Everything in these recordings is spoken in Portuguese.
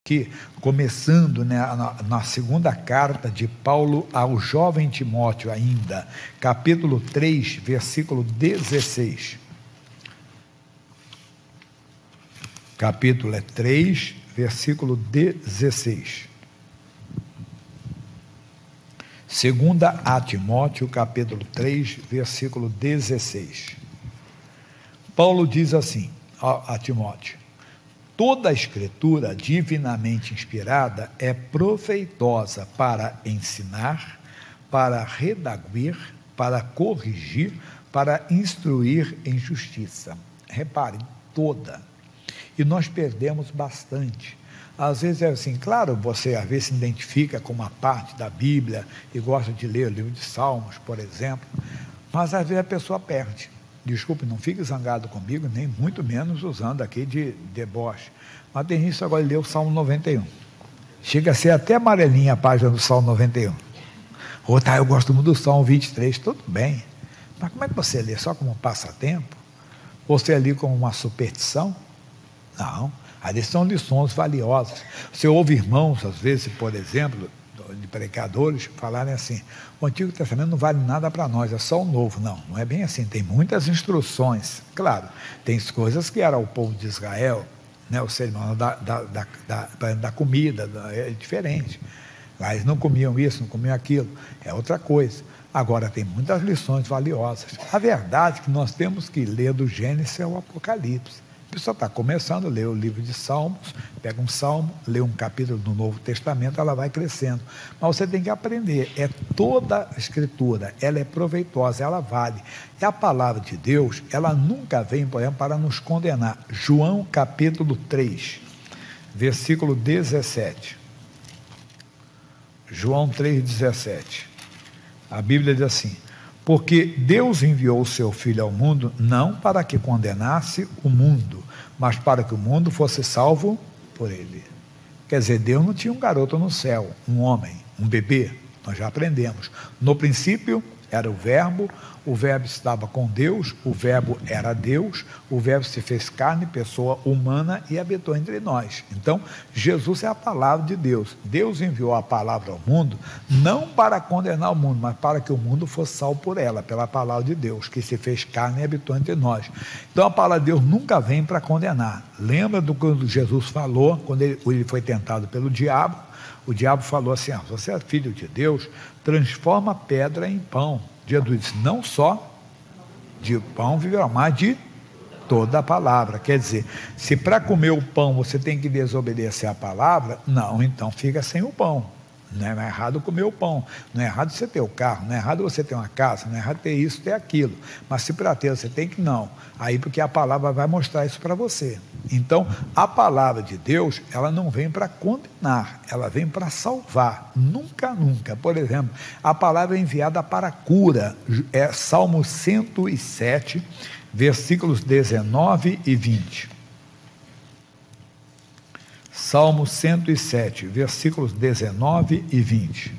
aqui, começando, né, na segunda carta de Paulo ao jovem Timóteo ainda, capítulo 3, versículo 16. Capítulo 3, versículo 16. Segunda a Timóteo, capítulo 3, versículo 16. Paulo diz assim a Timóteo: toda a escritura divinamente inspirada é proveitosa para ensinar, para redarguir, para corrigir, para instruir em justiça. Reparem, toda. E nós perdemos bastante. Às vezes é assim, claro, você às vezes se identifica com uma parte da Bíblia e gosta de ler o livro de Salmos, por exemplo, mas às vezes a pessoa perde. Desculpe, não fique zangado comigo, nem muito menos usando aqui de deboche. Mas tem isso agora de ler o Salmo 91. Chega a ser até amarelinha a página do Salmo 91. Ou tá, eu gosto muito do Salmo 23, tudo bem. Mas como é que você lê? Só como um passatempo? Você lê como uma superstição? Não. Ali são lições valiosas. Você ouve irmãos, às vezes, por exemplo, de predicadores, falarem assim: o Antigo Testamento não vale nada para nós, é só o Novo. Não, não é bem assim. Tem muitas instruções. Claro, tem coisas que era o povo de Israel, né, o cerimônio da comida, é diferente. Lá eles não comiam isso, não comiam aquilo, é outra coisa. Agora, tem muitas lições valiosas. A verdade é que nós temos que ler do Gênesis ao Apocalipse. A pessoa está começando a ler o livro de Salmos, pega um salmo, lê um capítulo do Novo Testamento, ela vai crescendo. Mas você tem que aprender, toda a escritura, ela é proveitosa, ela vale. E a palavra de Deus, ela nunca vem, por exemplo, para nos condenar. João capítulo 3, versículo 17. João 3,17. A Bíblia diz assim: porque Deus enviou o seu Filho ao mundo, não para que condenasse o mundo, mas para que o mundo fosse salvo por ele. Quer dizer, Deus não tinha um garoto no céu, um homem, um bebê, nós já aprendemos. No princípio era o Verbo estava com Deus, o Verbo era Deus, o Verbo se fez carne, pessoa humana, e habitou entre nós. Então, Jesus é a palavra de Deus. Deus enviou a palavra ao mundo, não para condenar o mundo, mas para que o mundo fosse salvo por ela, pela palavra de Deus, que se fez carne e habitou entre nós. Então, a palavra de Deus nunca vem para condenar. Lembra do que Jesus falou, quando ele foi tentado pelo diabo? O diabo falou assim: você é filho de Deus, transforma pedra em pão. Jesus disse: não só de pão viverá, mas de toda a palavra. Quer dizer, se para comer o pão você tem que desobedecer a palavra, não, então fica sem o pão. Não é errado comer o pão, não é errado você ter o carro, não é errado você ter uma casa, não é errado ter isso, ter aquilo. Mas se para ter você tem que não. Aí porque a palavra vai mostrar isso para você. Então, a palavra de Deus, ela não vem para condenar, ela vem para salvar. Nunca, nunca. Por exemplo, a palavra é enviada para a cura. É Salmo 107, versículos 19 e 20. Salmo 107, versículos 19 e 20.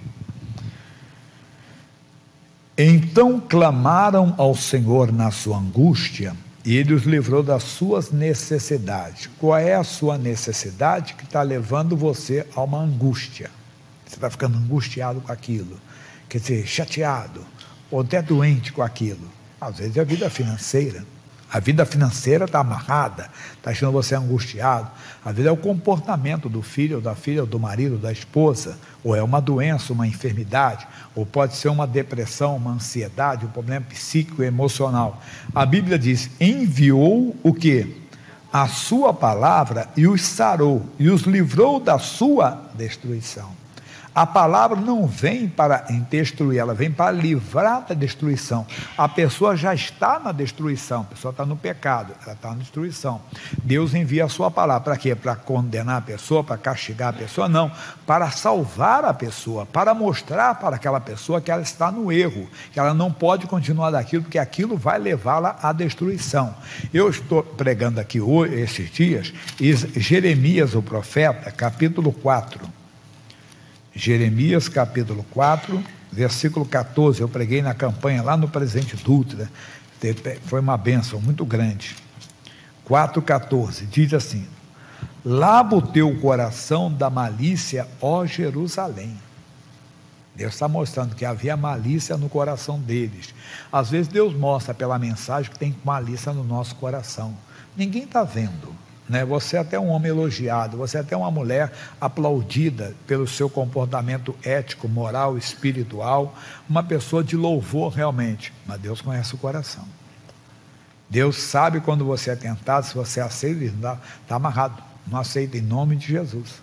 Então clamaram ao Senhor na sua angústia, e Ele os livrou das suas necessidades. Qual é a sua necessidade que está levando você a uma angústia? Você está ficando angustiado com aquilo, quer dizer, chateado, ou até doente com aquilo. Às vezes é a vida financeira. A vida financeira está amarrada, está deixando você angustiado. Às vezes é o comportamento do filho, ou da filha, ou do marido, ou da esposa, ou é uma doença, uma enfermidade, ou pode ser uma depressão, uma ansiedade, um problema psíquico e emocional. A Bíblia diz: enviou o quê? A sua palavra e os sarou, e os livrou da sua destruição. A palavra não vem para destruir, ela vem para livrar da destruição. A pessoa já está na destruição, a pessoa está no pecado, ela está na destruição. Deus envia a sua palavra para quê? Para condenar a pessoa, para castigar a pessoa? Não, para salvar a pessoa, para mostrar para aquela pessoa que ela está no erro, que ela não pode continuar daquilo, porque aquilo vai levá-la à destruição. Eu estou pregando aqui hoje, esses dias, Jeremias, o profeta, capítulo 4. Jeremias capítulo 4, versículo 14, eu preguei na campanha lá no Presidente Dutra, foi uma bênção muito grande. 4,14, diz assim: Lava o teu coração da malícia, ó Jerusalém. Deus está mostrando que havia malícia no coração deles. Às vezes Deus mostra pela mensagem que tem malícia no nosso coração. Ninguém está vendo, né? Você é até um homem elogiado, você é até uma mulher aplaudida pelo seu comportamento ético, moral, espiritual, uma pessoa de louvor realmente, mas Deus conhece o coração. Deus sabe quando você é tentado, se você aceita, está amarrado, não aceita em nome de Jesus.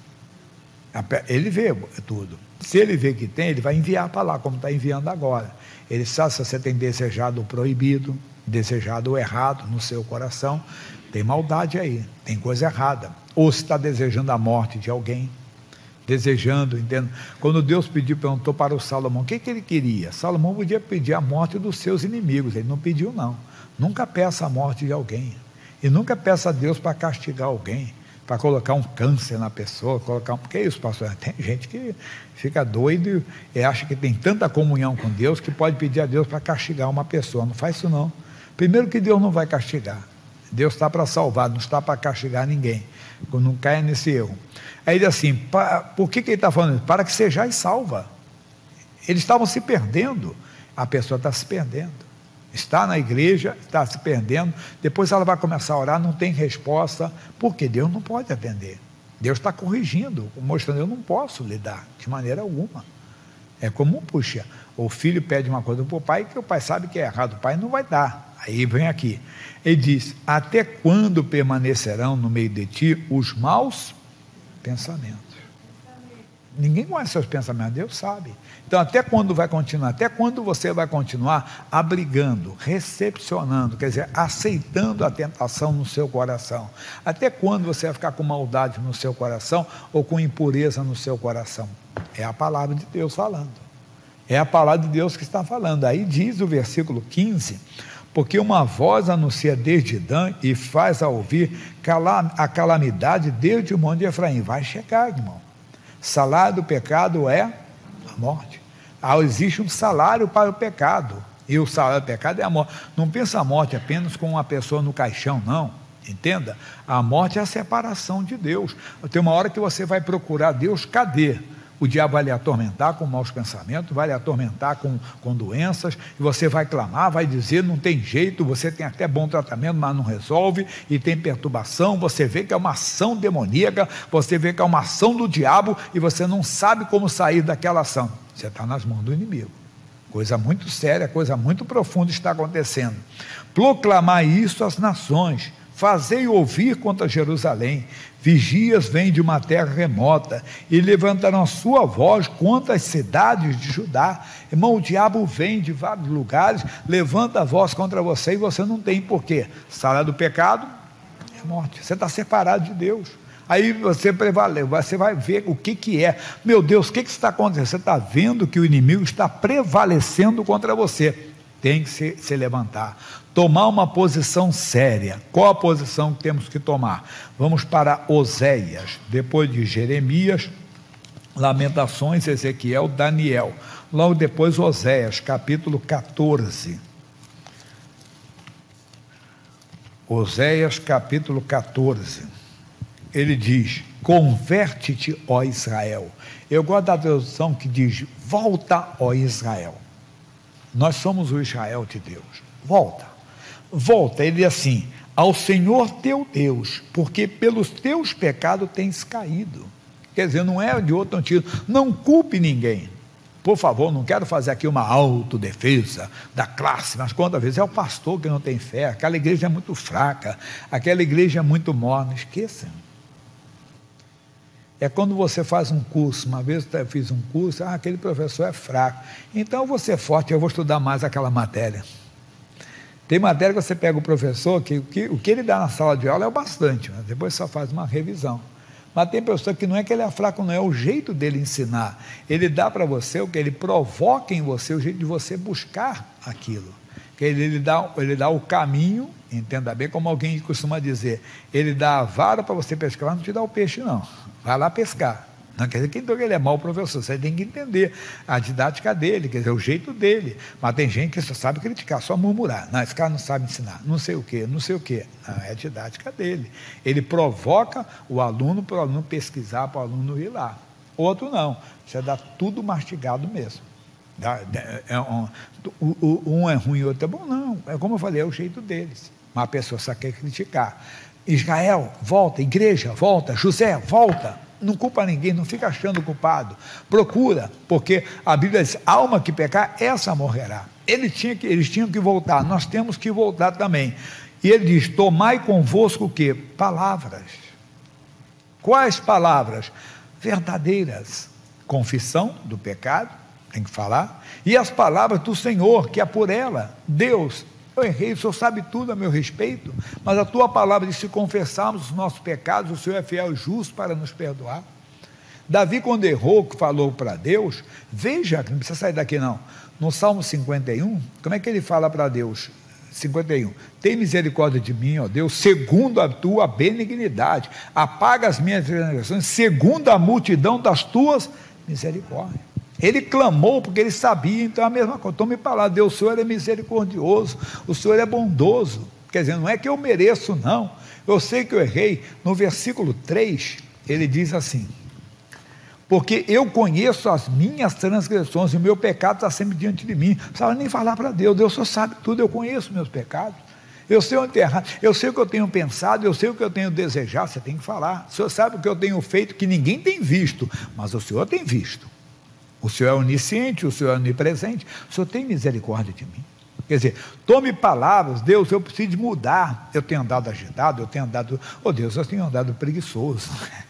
Ele vê tudo. Se ele vê que tem, ele vai enviar para lá, como está enviando agora. Ele sabe se você tem desejado o proibido, desejado o errado no seu coração, tem maldade aí, tem coisa errada. Ou se está desejando a morte de alguém, desejando, entende? Quando Deus perguntou para o Salomão, o que ele queria? Salomão podia pedir a morte dos seus inimigos, ele não pediu não. Nunca peça a morte de alguém, e nunca peça a Deus para castigar alguém, para colocar um câncer na pessoa, porque é isso, pastor, tem gente que fica doido e acha que tem tanta comunhão com Deus, que pode pedir a Deus para castigar uma pessoa. Não faz isso não. Primeiro que Deus não vai castigar, Deus está para salvar, não está para castigar ninguém, não caia nesse erro. Aí ele diz assim, por que ele está falando isso? Para que sejais salva. Eles estavam se perdendo, a pessoa está se perdendo. Está na igreja, está se perdendo, depois ela vai começar a orar, não tem resposta, porque Deus não pode atender. Deus está corrigindo, mostrando, eu não posso lidar de maneira alguma. É como, puxa, o filho pede uma coisa para o pai, que o pai sabe que é errado, o pai não vai dar. Aí vem aqui, ele diz, até quando permanecerão no meio de ti os maus pensamentos? Ninguém conhece seus pensamentos, Deus sabe. Então até quando vai continuar? Até quando você vai continuar abrigando, recepcionando, quer dizer, aceitando a tentação no seu coração? Até quando você vai ficar com maldade no seu coração ou com impureza no seu coração? É a palavra de Deus falando. É a palavra de Deus que está falando. Aí diz o versículo 15, porque uma voz anuncia desde Dan e faz a ouvir a calamidade desde o monte de Efraim. Vai chegar, irmão. Salário do pecado é a morte. Existe um salário para o pecado, e o salário do pecado é a morte. Não pensa a morte apenas com uma pessoa no caixão, não, entenda, a morte é a separação de Deus. Tem uma hora que você vai procurar Deus, cadê? O diabo vai lhe atormentar com maus pensamentos, vai lhe atormentar com doenças, e você vai clamar, vai dizer, não tem jeito, você tem até bom tratamento, mas não resolve, e tem perturbação, você vê que é uma ação demoníaca, você vê que é uma ação do diabo, e você não sabe como sair daquela ação. Você está nas mãos do inimigo. Coisa muito séria, coisa muito profunda está acontecendo. Proclamai isso às nações, fazei ouvir contra Jerusalém, vigias vêm de uma terra remota, e levantarão a sua voz contra as cidades de Judá. Irmão, o diabo vem de vários lugares, levanta a voz contra você, e você não tem porquê. Salário do pecado é morte, você está separado de Deus. Aí você vai ver o que é. Meu Deus, o que está acontecendo? Você está vendo que o inimigo está prevalecendo contra você. Tem que se levantar, tomar uma posição séria. Qual a posição que temos que tomar? Vamos para Oséias, depois de Jeremias, Lamentações, Ezequiel, Daniel, logo depois Oséias, capítulo 14. Oséias, capítulo 14, ele diz, converte-te, ó Israel. Eu gosto da tradução que diz, volta, ó Israel. Nós somos o Israel de Deus. Volta, ele diz assim, ao Senhor teu Deus, porque pelos teus pecados tens caído. Quer dizer, não é de outro sentido, não culpe ninguém. Por favor, não quero fazer aqui uma autodefesa da classe, mas quantas vezes é o pastor que não tem fé, aquela igreja é muito fraca, aquela igreja é muito morna. Esqueça. É quando você faz um curso, uma vez eu fiz um curso, aquele professor é fraco, então eu vou ser forte, eu vou estudar mais aquela matéria. Tem matéria que você pega o professor, que o que ele dá na sala de aula é o bastante, mas depois só faz uma revisão. Mas tem professor que não é que ele é fraco, não é o jeito dele ensinar, ele dá para você o que ele provoca em você, o jeito de você buscar aquilo, que ele dá o caminho, entenda bem, como alguém costuma dizer, ele dá a vara para você pescar, mas não te dá o peixe não. Vai lá pescar. Não quer dizer que ele é mau professor, você tem que entender a didática dele, quer dizer, o jeito dele. Mas tem gente que só sabe criticar, só murmurar. Não, esse cara não sabe ensinar, não sei o quê, não sei o quê. Não, é a didática dele. Ele provoca o aluno para o aluno pesquisar, para o aluno ir lá. Outro não, você dá tudo mastigado mesmo. Um é ruim, o outro é bom, não. É como eu falei, é o jeito deles. Mas a pessoa só quer criticar. Israel, volta, igreja, volta, José, volta. Não culpa ninguém, não fica achando culpado. Procura, porque a Bíblia diz, alma que pecar, essa morrerá. Eles tinham que voltar, nós temos que voltar também. E ele diz, tomai convosco o quê? Palavras. Quais palavras? Verdadeiras. Confissão do pecado, tem que falar, e as palavras do Senhor, que é por ela. Deus, eu errei, o Senhor sabe tudo a meu respeito, mas a tua palavra diz, se confessarmos os nossos pecados, o Senhor é fiel e justo para nos perdoar. Davi, quando errou, que falou para Deus, veja, não precisa sair daqui não, no Salmo 51, como é que ele fala para Deus? 51, tem misericórdia de mim, ó Deus, segundo a tua benignidade, apaga as minhas transgressões, segundo a multidão das tuas misericórdias. Ele clamou porque ele sabia, então é a mesma coisa. Então me falar, Deus, o Senhor é misericordioso, o Senhor é bondoso. Quer dizer, não é que eu mereço, não. Eu sei que eu errei. No versículo 3, ele diz assim, porque eu conheço as minhas transgressões, e o meu pecado está sempre diante de mim. Não precisava nem falar para Deus, Deus só sabe tudo, eu conheço meus pecados. Eu sei onde errar, eu sei o que eu tenho pensado, eu sei o que eu tenho desejado, você tem que falar. O Senhor sabe o que eu tenho feito, que ninguém tem visto, mas o Senhor tem visto. O Senhor é onisciente, o Senhor é onipresente, o Senhor tem misericórdia de mim. Quer dizer, tome palavras, Deus, eu preciso de mudar, eu tenho andado agitado, eu tenho andado, oh Deus, eu tenho andado preguiçoso,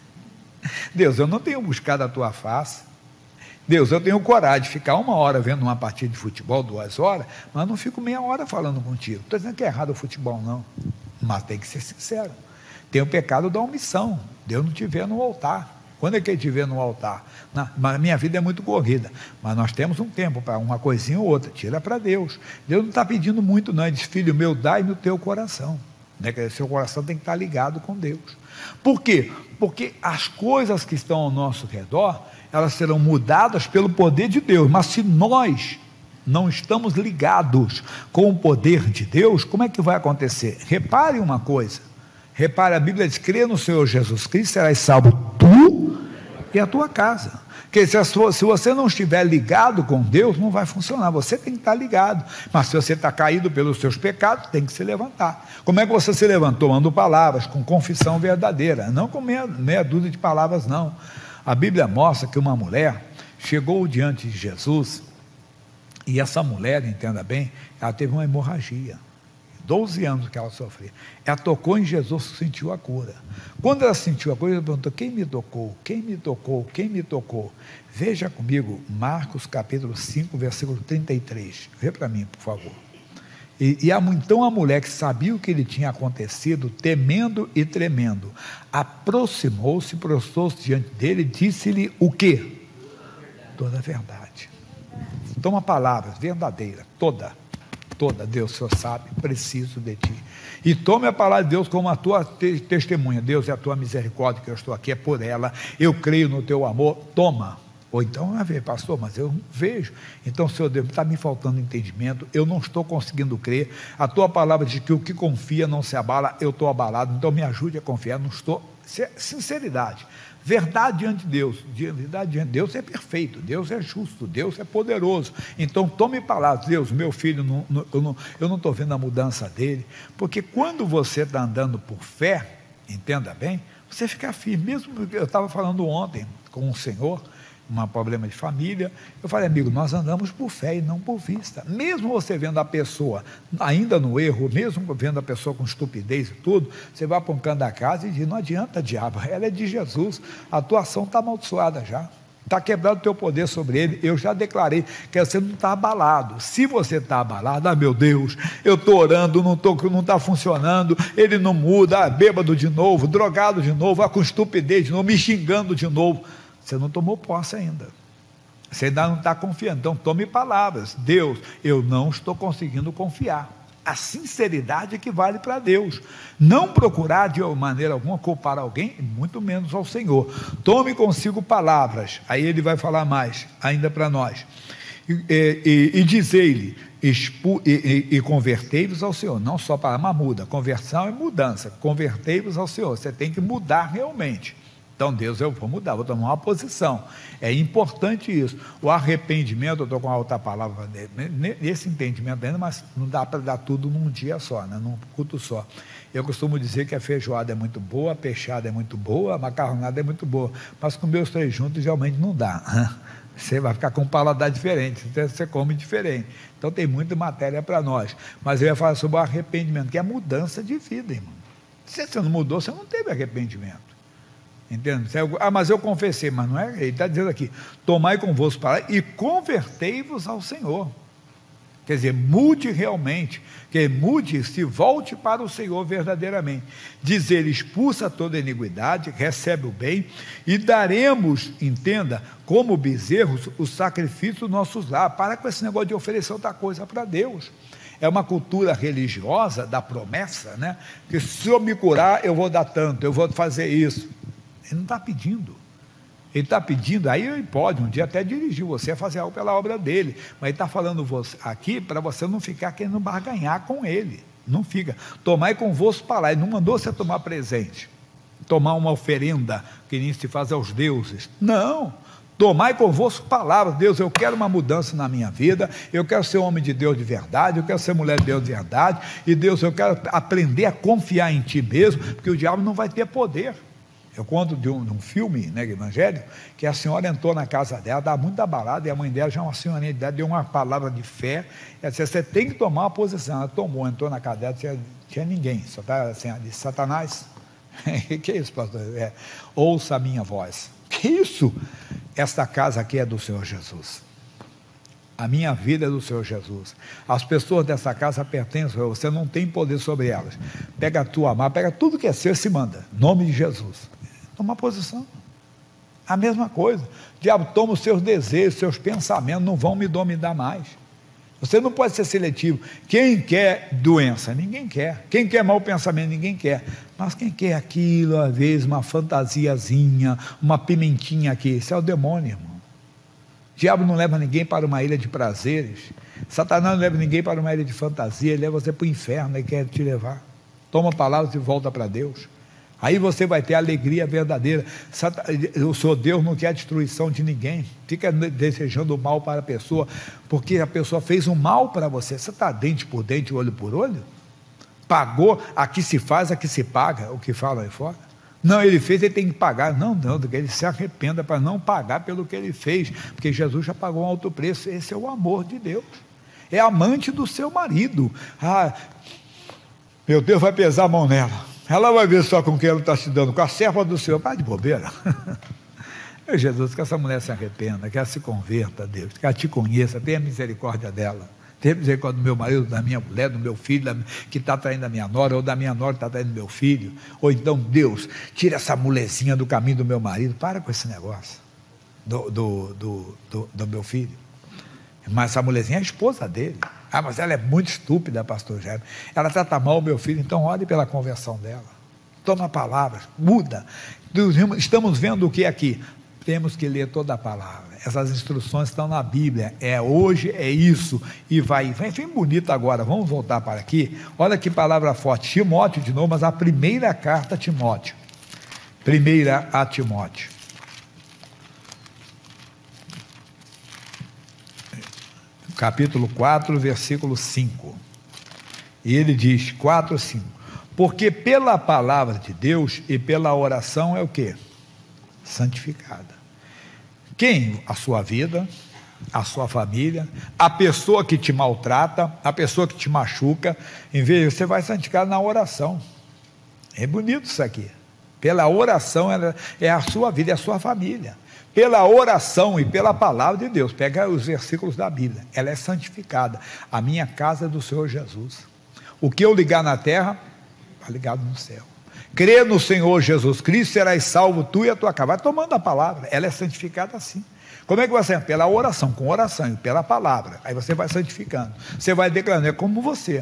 Deus, eu não tenho buscado a tua face, Deus, eu tenho coragem de ficar 1 hora vendo uma partida de futebol, 2 horas, mas não fico meia hora falando contigo. Não estou dizendo que é errado o futebol, não, mas tem que ser sincero. Tem o pecado da omissão, Deus não te vê no altar. Quando é que ele te vê no altar? Mas minha vida é muito corrida, mas nós temos um tempo para uma coisinha ou outra, tira para Deus. Deus não está pedindo muito não, ele diz, filho meu, dai-me o teu coração, né? Seu coração tem que estar ligado com Deus. Por quê? Porque as coisas que estão ao nosso redor, elas serão mudadas pelo poder de Deus, mas se nós não estamos ligados com o poder de Deus, como é que vai acontecer? Repare uma coisa, repare, a Bíblia diz, crê no Senhor Jesus Cristo, serás salvo tu e a tua casa. Porque se você não estiver ligado com Deus, não vai funcionar, você tem que estar ligado, mas se você está caído pelos seus pecados, tem que se levantar. Como é que você se levantou? Tomando palavras, com confissão verdadeira, não com meia dúzia de palavras não. A Bíblia mostra que uma mulher chegou diante de Jesus, e essa mulher, entenda bem, ela teve uma hemorragia, 12 anos que ela sofria, ela tocou em Jesus, sentiu a cura. Quando ela sentiu a cura, ela perguntou, quem me tocou? Quem me tocou? Quem me tocou? Veja comigo, Marcos capítulo 5, versículo 33, vê para mim, por favor. Então a mulher que sabia o que lhe tinha acontecido, temendo e tremendo, aproximou-se, prostrou-se diante dele e disse-lhe o quê? Toda a verdade. Toma palavras verdadeiras, toda, Deus, o Senhor sabe, preciso de ti. E tome a palavra de Deus como a tua testemunha. Deus, é a tua misericórdia que eu estou aqui, é por ela, eu creio no teu amor, toma. Ou então, pastor, mas eu não vejo. Então, Senhor Deus, está me faltando entendimento, eu não estou conseguindo crer. A tua palavra diz que o que confia não se abala, eu estou abalado, então me ajude a confiar, não estou. Sinceridade, verdade diante de Deus. Verdade diante de Deus é perfeito, Deus é justo, Deus é poderoso. Então tome palavras, Deus, meu filho, eu não estou vendo a mudança dele, porque quando você está andando por fé, entenda bem, você fica firme. Mesmo, eu estava falando ontem com o Senhor, um problema de família, eu falei, amigo, nós andamos por fé e não por vista. Mesmo você vendo a pessoa ainda no erro, mesmo vendo a pessoa com estupidez e tudo, você vai para um canto da casa e diz, não adianta, diabo, ela é de Jesus, a tua ação está amaldiçoada já, está quebrado o teu poder sobre ele. Eu já declarei que você não está abalado. Se você está abalado, meu Deus, eu estou orando, não está funcionando, ele não muda, bêbado de novo, drogado de novo, com estupidez de novo, me xingando de novo, você não tomou posse ainda, você ainda não está confiando. Então tome palavras, Deus, eu não estou conseguindo confiar, A sinceridade é que vale para Deus. Não procurar de maneira alguma culpar alguém, muito menos ao Senhor. Tome consigo palavras, aí ele vai falar mais ainda para nós. E dizei-lhe, e convertei-vos ao Senhor. Não só para uma muda, conversão é mudança. Convertei-vos ao Senhor, você tem que mudar realmente. Então, Deus, eu vou mudar, vou tomar uma posição. É importante isso. O arrependimento, eu estou com a outra palavra nesse entendimento ainda, mas não dá para dar tudo num dia só, né? Num culto só. Eu costumo dizer que a feijoada é muito boa, a peixada é muito boa, a macarronada é muito boa, mas comer os três juntos realmente não dá. Você vai ficar com um paladar diferente, você come diferente. Então tem muita matéria para nós. Mas eu ia falar sobre o arrependimento, que é mudança de vida, irmão. Se você não mudou, você não teve arrependimento. Entende? Mas eu confessei, mas não é, ele está dizendo aqui, tomai convosco para e convertei-vos ao Senhor. Quer dizer, mude realmente, que mude, se volte para o Senhor verdadeiramente. Diz ele, expulsa toda iniquidade, recebe o bem, e daremos, entenda, como bezerros, o sacrifício dos nossos lares. Para com esse negócio de oferecer outra coisa para Deus. É uma cultura religiosa da promessa, né? Que se eu me curar, eu vou dar tanto, eu vou fazer isso. Ele não está pedindo. Ele está pedindo, aí ele pode um dia até dirigir você a fazer algo pela obra dele, mas ele está falando aqui para você não ficar querendo barganhar com ele. Não fica. Tomai convosco para lá. Ele não mandou você tomar presente, tomar uma oferenda que nem se faz aos deuses. Não. Tomai convosco palavras. Deus, eu quero uma mudança na minha vida, eu quero ser homem de Deus de verdade, eu quero ser mulher de Deus de verdade, e Deus, eu quero aprender a confiar em Ti mesmo, porque o diabo não vai ter poder. Eu conto de um filme, né, evangélico, que a senhora entrou na casa dela, estava muito abalada, e a mãe dela, já uma senhorinha de idade, deu uma palavra de fé, ela disse, você tem que tomar uma posição. Ela tomou, entrou na casa dela, não tinha ninguém, só estava assim, ela disse, Satanás, que é isso, pastor? Ouça a minha voz. Que isso? Esta casa aqui é do Senhor Jesus. A minha vida é do Senhor Jesus. As pessoas dessa casa pertencem a você, não tem poder sobre elas. Pega a tua mão, pega tudo que é seu e se manda. Em nome de Jesus. Toma posição. A mesma coisa. O diabo toma os seus desejos, seus pensamentos, não vão me dominar mais. Você não pode ser seletivo. Quem quer doença? Ninguém quer. Quem quer mau pensamento? Ninguém quer. Mas quem quer aquilo, às vezes, uma fantasiazinha, uma pimentinha aqui, isso é o demônio, irmão. O diabo não leva ninguém para uma ilha de prazeres. Satanás não leva ninguém para uma ilha de fantasia. Ele leva você para o inferno, ele quer te levar. Toma palavras e volta para Deus. Aí você vai ter a alegria verdadeira. O Senhor Deus não quer a destruição de ninguém. Fica desejando o mal para a pessoa, porque a pessoa fez um mal para você. Você está dente por dente, olho por olho? Pagou, aqui se faz, aqui se paga, o que fala aí fora. Não, ele fez, ele tem que pagar. Não, que ele se arrependa para não pagar pelo que ele fez, porque Jesus já pagou um alto preço. Esse é o amor de Deus. É amante do seu marido. Meu Deus, vai pesar a mão nela. Ela vai ver só com quem ela está se dando, com a serva do Senhor. Vai de bobeira. Meu Jesus, que essa mulher se arrependa, que ela se converta a Deus, que ela te conheça, tenha misericórdia dela. Tenha misericórdia do meu marido, da minha mulher, do meu filho que está traindo a minha nora, ou da minha nora que está traindo meu filho. Ou então, Deus, tira essa mulezinha do caminho do meu marido. Para com esse negócio do meu filho. Mas essa mulezinha é a esposa dele. Mas ela é muito estúpida, pastor Jair. Ela trata mal o meu filho, então ore pela conversão dela. Toma palavras, muda. Estamos vendo o que aqui? Temos que ler toda a palavra. Essas instruções estão na Bíblia. Hoje é isso. E vai bem bonito agora. Vamos voltar para aqui. Olha que palavra forte. Timóteo de novo, mas a primeira carta a Timóteo. Primeira a Timóteo. Capítulo 4, versículo 5. E ele diz, 4, 5. Porque pela palavra de Deus e pela oração é o quê? Santificada. Quem? A sua vida, a sua família, a pessoa que te maltrata, a pessoa que te machuca. Em vez de você vai santificar na oração. É bonito isso aqui. Pela oração é a sua vida, é a sua família. Pela oração e pela palavra de Deus. Pega os versículos da Bíblia. Ela é santificada. A minha casa é do Senhor Jesus. O que eu ligar na terra, está ligado no céu. Crê no Senhor Jesus Cristo, serás salvo tu e a tua casa. Vai tomando a palavra, ela é santificada assim. Como é que você é? Pela oração, com oração e pela palavra. Aí você vai santificando. Você vai declarando, é como você.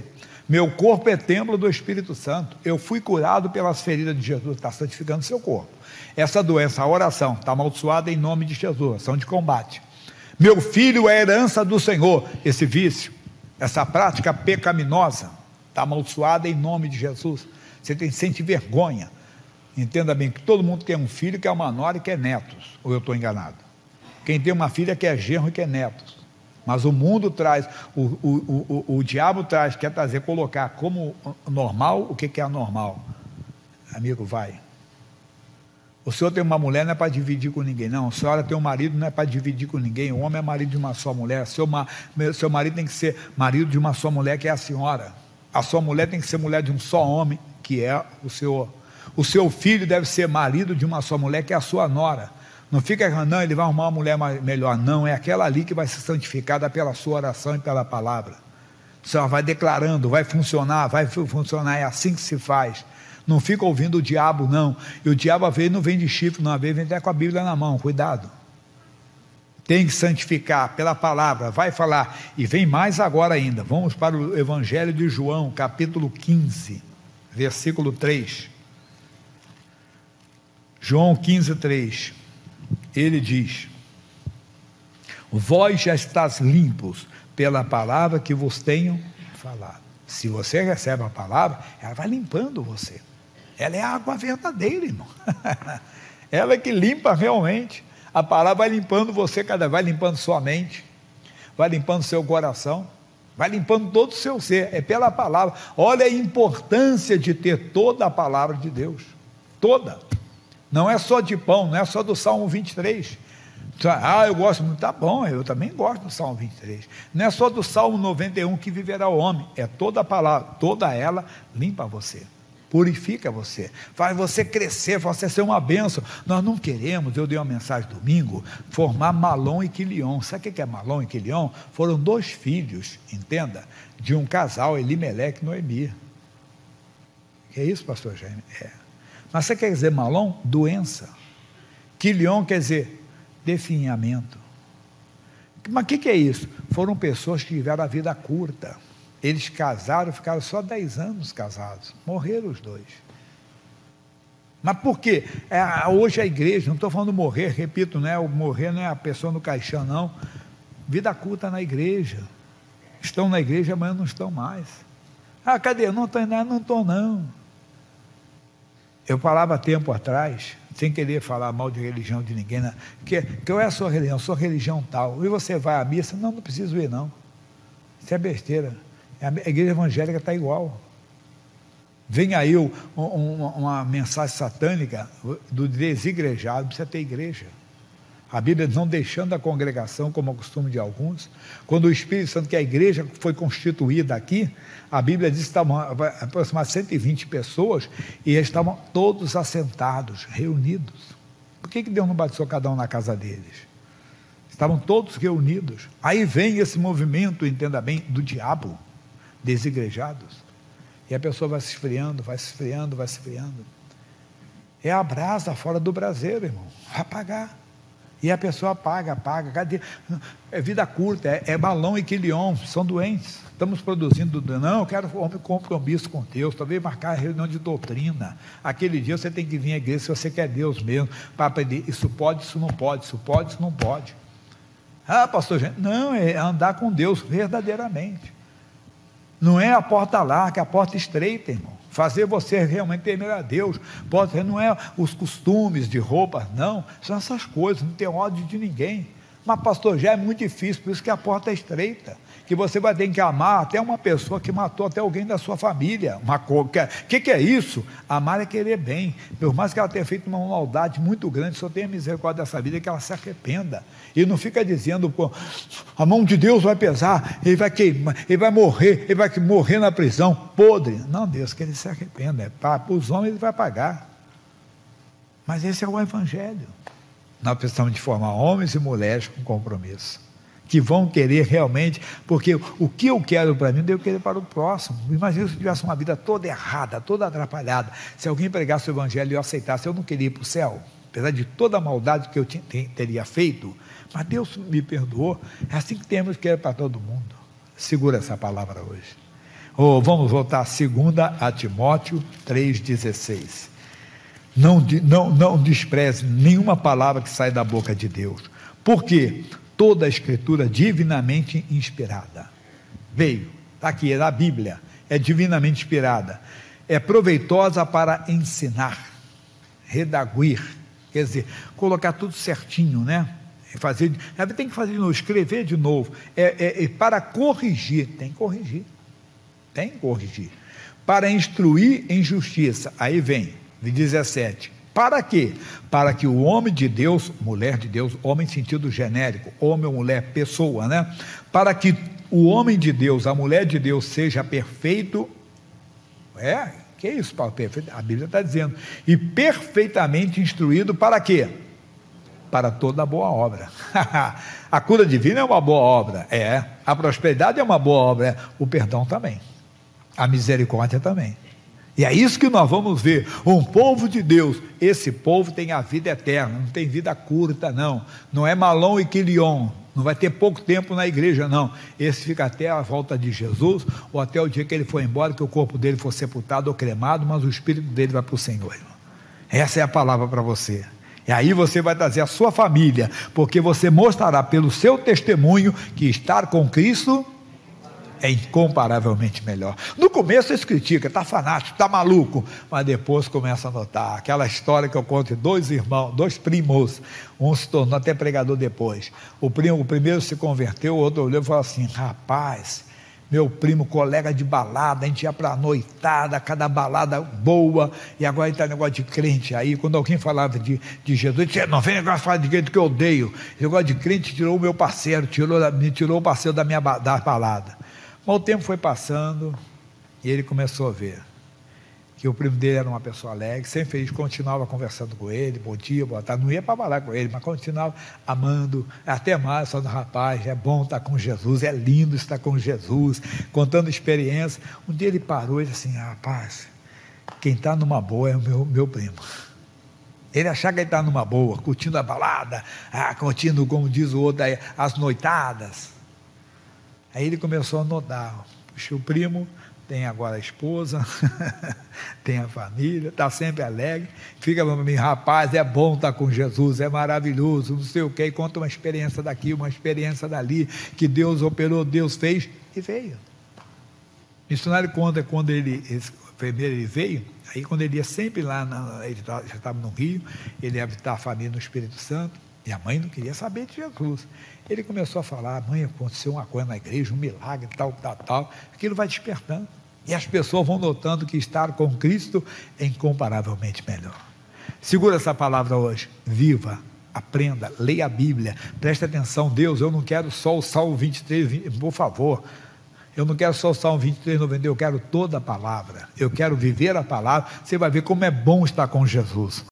Meu corpo é templo do Espírito Santo. Eu fui curado pelas feridas de Jesus. Está santificando o seu corpo. Essa doença, a oração, está amaldiçoada em nome de Jesus. Ação de combate. Meu filho é a herança do Senhor. Esse vício, essa prática pecaminosa, está amaldiçoada em nome de Jesus. Você sente vergonha. Entenda bem que todo mundo quer um filho, quer uma nora e quer netos. Ou eu estou enganado? Quem tem uma filha quer genro e quer netos. Mas o mundo traz, o diabo traz, quer trazer, colocar como normal o que é anormal. Amigo, vai. O senhor tem uma mulher, não é para dividir com ninguém, não. A senhora tem um marido, não é para dividir com ninguém. O homem é marido de uma só mulher. Seu marido tem que ser marido de uma só mulher, que é a senhora. A sua mulher tem que ser mulher de um só homem, que é o senhor. O seu filho deve ser marido de uma só mulher, que é a sua nora. Não fica, não, ele vai arrumar uma mulher melhor. Não, é aquela ali que vai ser santificada pela sua oração e pela palavra. Você vai declarando, vai funcionar, é assim que se faz. Não fica ouvindo o diabo, não. E o diabo, às vezes, não vem de chifre, não, às vezes vem até com a Bíblia na mão, cuidado. Tem que santificar pela palavra, vai falar. E vem mais agora ainda. Vamos para o Evangelho de João, capítulo 15, versículo 3. João 15, 3. Ele diz: vós já estáis limpos pela palavra que vos tenho falado. Se você recebe a palavra, ela vai limpando você. Ela é a água verdadeira, irmão. Ela é que limpa realmente. A palavra vai limpando você, vai limpando sua mente, vai limpando seu coração, vai limpando todo o seu ser. É pela palavra. Olha a importância de ter toda a palavra de Deus. Toda. Não é só de pão, não é só do Salmo 23. Eu gosto muito, tá bom, eu também gosto do Salmo 23. Não é só do Salmo 91 que viverá o homem, é toda a palavra, toda ela limpa você, purifica você, faz você crescer, faz você ser uma bênção. Nós não queremos, eu dei uma mensagem domingo, formar Malom e Quilion. Sabe o que é Malom e Quilion? Foram 2 filhos, entenda, de um casal, Elimeleque e Noemi. Que é isso, pastor Jaime? Mas você quer dizer Malom? Doença. Quilion quer dizer definhamento. Mas o que é isso? Foram pessoas que tiveram a vida curta. Eles casaram, ficaram só 10 anos casados. Morreram os 2. Mas por quê? Hoje a igreja, não estou falando morrer, repito, o morrer não é a pessoa no caixão, não. Vida curta na igreja. Estão na igreja, amanhã não estão mais. Cadê? Não estou não. Eu falava tempo atrás, sem querer falar mal de religião de ninguém, que eu é a sua religião, sua religião tal, e você vai à missa, não preciso ir não, isso é besteira, a igreja evangélica está igual. Vem aí uma mensagem satânica do desigrejado, precisa ter igreja. A Bíblia não deixando a congregação, como é o costume de alguns. Quando o Espírito Santo, que a igreja foi constituída aqui, a Bíblia diz que estavam aproximadamente 120 pessoas, e eles estavam todos assentados, reunidos. Por que Deus não batizou cada um na casa deles? Estavam todos reunidos. Aí vem esse movimento, entenda bem, do diabo, desigrejados. E a pessoa vai se esfriando, vai se esfriando, vai se esfriando. É a brasa fora do braseiro, irmão. Vai apagar. E a pessoa apaga. Cadê? É vida curta, é Malom e Quilion, são doentes. Estamos produzindo, não, eu quero um compromisso com Deus, talvez marcar a reunião de doutrina. Aquele dia você tem que vir à igreja se você quer Deus mesmo, para aprender, isso pode, isso não pode, isso pode, isso não pode. Pastor, não, é andar com Deus verdadeiramente. Não é a porta larga, é a porta estreita, irmão. Fazer você realmente temer a Deus. Não é os costumes de roupa, não. São essas coisas, não tem ódio de ninguém. Mas, pastor, já é muito difícil, por isso que a porta é estreita. Que você vai ter que amar até uma pessoa que matou até alguém da sua família. O que é isso? Amar é querer bem. Por mais que ela tenha feito uma maldade muito grande, só tenha misericórdia dessa vida, que ela se arrependa. E não fica dizendo, a mão de Deus vai pesar, ele vai queimar, ele vai morrer na prisão, podre. Não, Deus, que ele se arrependa. Para os homens ele vai pagar. Mas esse é o Evangelho. Nós precisamos de formar homens e mulheres com compromisso, que vão querer realmente, porque o que eu quero para mim, eu devo querer para o próximo. Imagina se eu tivesse uma vida toda errada, toda atrapalhada, se alguém pregasse o Evangelho e eu aceitasse, eu não queria ir para o céu, apesar de toda a maldade que eu teria feito, mas Deus me perdoou. É assim que temos que ir para todo mundo. Segura essa palavra hoje. vamos voltar a 2 Timóteo 3,16. Não despreze nenhuma palavra que sai da boca de Deus, porque toda a Escritura divinamente inspirada. Veio, está aqui, é da Bíblia, é divinamente inspirada, é proveitosa para ensinar, redaguir, quer dizer, colocar tudo certinho, né? Tem que fazer de novo, escrever de novo, para corrigir, tem que corrigir, para instruir em justiça. Aí vem, 17, para quê? Para que o homem de Deus, mulher de Deus, homem em sentido genérico, homem ou mulher, pessoa, né? Para que o homem de Deus, a mulher de Deus seja perfeito, que é isso, Paulo? Perfeito? A Bíblia está dizendo, e perfeitamente instruído para quê? Para toda boa obra. A cura divina é uma boa obra, a prosperidade é uma boa obra, o perdão também, a misericórdia também. E é isso que nós vamos ver, um povo de Deus. Esse povo tem a vida eterna, não tem vida curta, não é Malom e Quilion, não vai ter pouco tempo na igreja, não. Esse fica até a volta de Jesus, ou até o dia que ele for embora, que o corpo dele for sepultado ou cremado, mas o espírito dele vai para o Senhor, irmão. Essa é a palavra para você. E aí você vai trazer a sua família, porque você mostrará pelo seu testemunho que estar com Cristo é incomparavelmente melhor. No começo eles criticam, está fanático, está maluco, mas depois começa a notar, aquela história que eu conto de dois irmãos, dois primos, um se tornou até pregador depois, o primeiro se converteu, o outro olhou e falou assim, rapaz, meu primo, colega de balada, a gente ia para a noitada, cada balada boa, e agora está negócio de crente. Aí quando alguém falava de Jesus, ele disse, não vem negócio de falar de crente que eu odeio, esse negócio de crente tirou o meu parceiro, me tirou o parceiro da balada. Mas o tempo foi passando e ele começou a ver que o primo dele era uma pessoa alegre, sempre feliz, continuava conversando com ele, bom dia, boa tarde, não ia para falar com ele, mas continuava amando, até mais, falando, rapaz, é bom estar com Jesus, é lindo estar com Jesus, contando experiência. Um dia ele parou e disse assim, rapaz, quem está numa boa é o meu primo. Ele achava que ele estava numa boa, curtindo a balada, curtindo, como diz o outro, as noitadas. Aí ele começou a notar, puxa, o primo tem agora a esposa, tem a família, está sempre alegre, fica para mim, rapaz, é bom estar com Jesus, é maravilhoso, não sei o que, conta uma experiência daqui, uma experiência dali, que Deus operou, Deus fez, e veio. O missionário conta quando primeiro ele veio, aí quando ele ia sempre lá, ele já estava no Rio, ele ia visitar a família no Espírito Santo, e a mãe não queria saber de Jesus. Ele começou a falar, mãe, aconteceu uma coisa na igreja, um milagre, tal. Aquilo vai despertando. E as pessoas vão notando que estar com Cristo é incomparavelmente melhor. Segura essa palavra hoje. Viva, aprenda, leia a Bíblia. Preste atenção, Deus, eu não quero só o Salmo 23, por favor. Eu não quero só o Salmo 23, 92, eu quero toda a palavra. Eu quero viver a palavra. Você vai ver como é bom estar com Jesus.